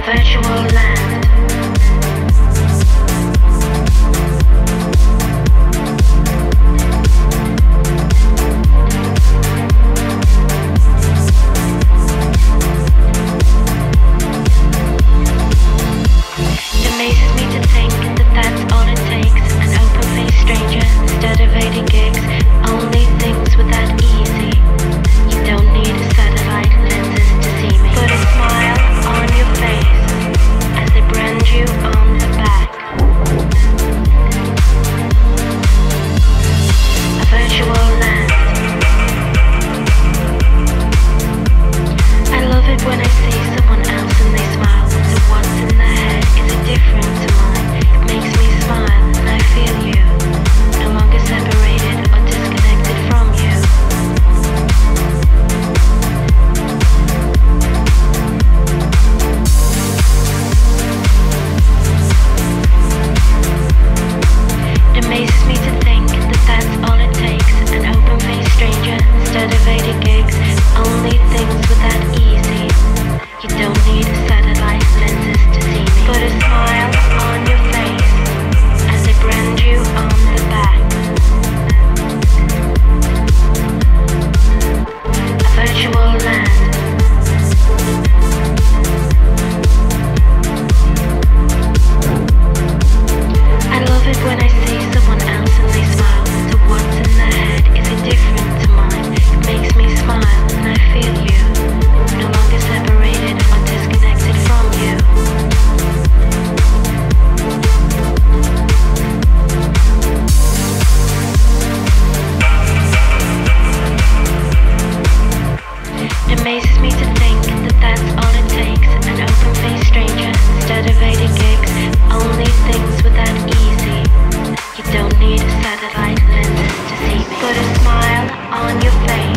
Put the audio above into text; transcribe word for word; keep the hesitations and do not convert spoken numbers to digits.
virtual land. It amazes me to think that that's all it takes. An open-faced stranger instead of eighty gigs. Only things with that easy. You don't need a satellite lenses to see me. Put a smile on your face as they brand you on the back. A virtual land. I love it when I see someone else and they smile. So what's in their head is it different to mine? It makes me smile and I feel you. No longer separated or disconnected from you. It amazes me to think that that's all it takes. An open-faced stranger instead of eighty gigs. Only things with that easy. You don't need a satellite lenses to see me. Put a smile on your face as they brand you on the back. A virtual land. I love it when I see someone else and they smile. So what's in their head is it different to mine? It makes me smile and I feel you. No longer separated or disconnected from you. It amazes me to think that that's all it takes. An open-faced stranger instead of eighty gigs. Only things with that easy. You don't need a satellite lenses to see me. Put a smile on your face